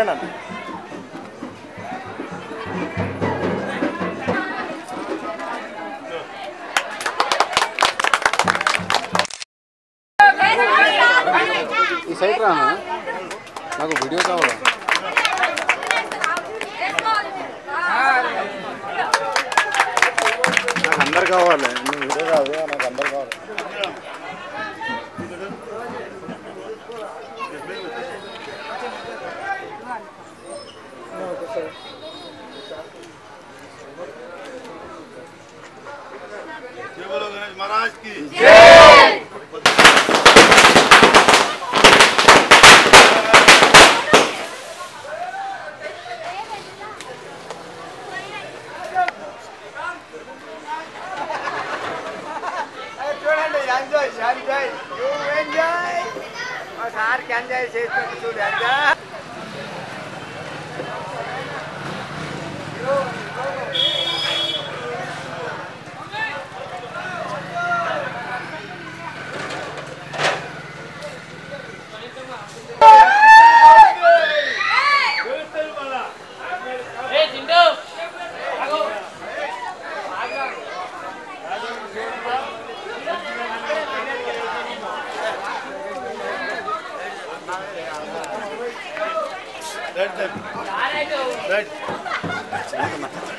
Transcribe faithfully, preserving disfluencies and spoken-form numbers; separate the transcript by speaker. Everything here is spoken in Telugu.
Speaker 1: జరగండి. ఈ సైడ్ రానా, నాకు వీడియో కావాలా. నాకు అందరు కావాలి, నువ్వు వీడియో కాదు, నాకు అందరు కావాలి. जय बोलो गणेश महाराज की जय। చూడండి ఎంజాయ్ ఎంజాయ్ యు ఎంజాయ్ మా సార్ కి ఎంజాయ్ చేస్తూ చూడు ఎంజాయ్. Right. Right.